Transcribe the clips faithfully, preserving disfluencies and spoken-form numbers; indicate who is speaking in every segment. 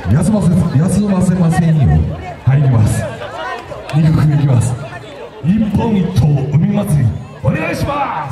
Speaker 1: 休ませ休ませませんよ。入ります。に曲いきます。一本一刀海祭りお願いします。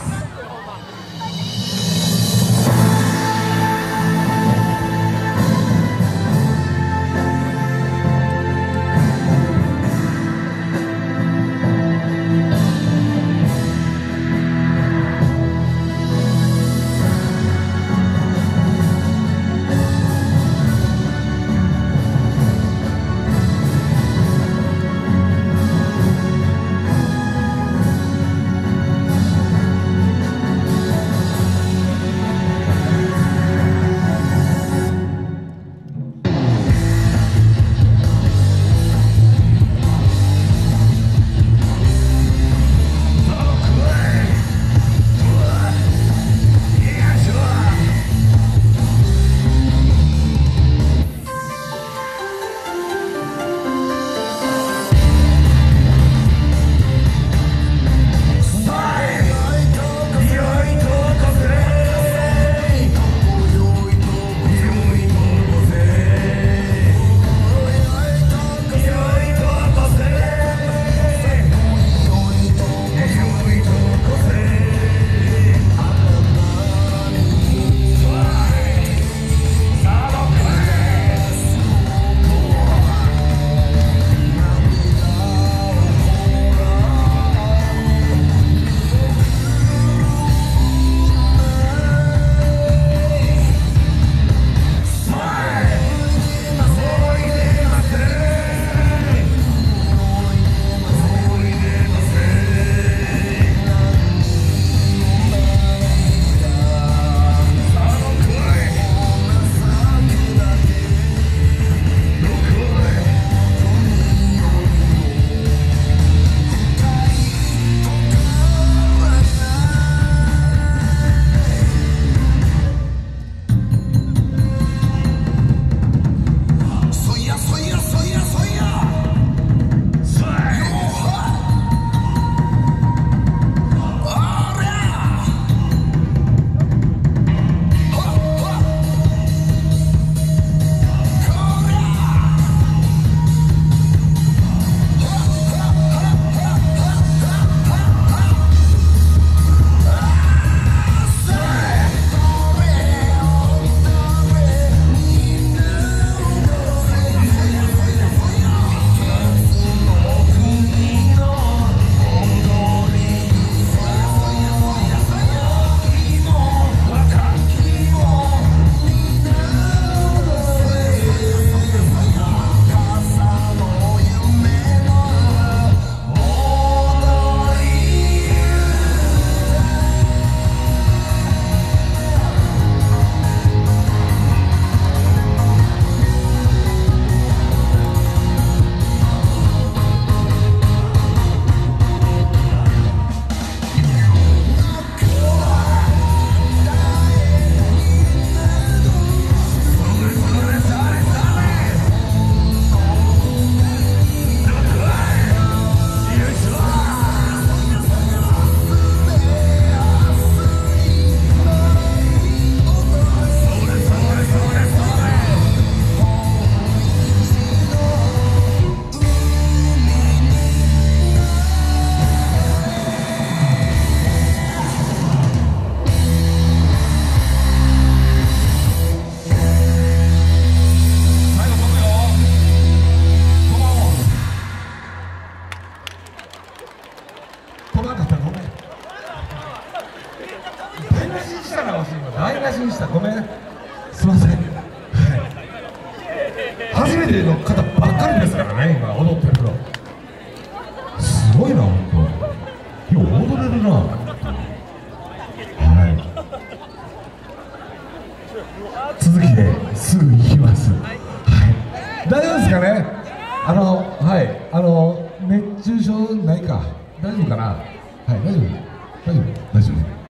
Speaker 2: 台無しにした。ごめん、すいません、はい、初めての方ばっかりですからね、今踊ってるの。すごいな、本当。よう踊れるな。はい、続きですぐ行きます。はい、大丈夫ですかね。あのはいあの熱中症ないか、大丈夫かな。はい、大丈夫大丈夫大丈夫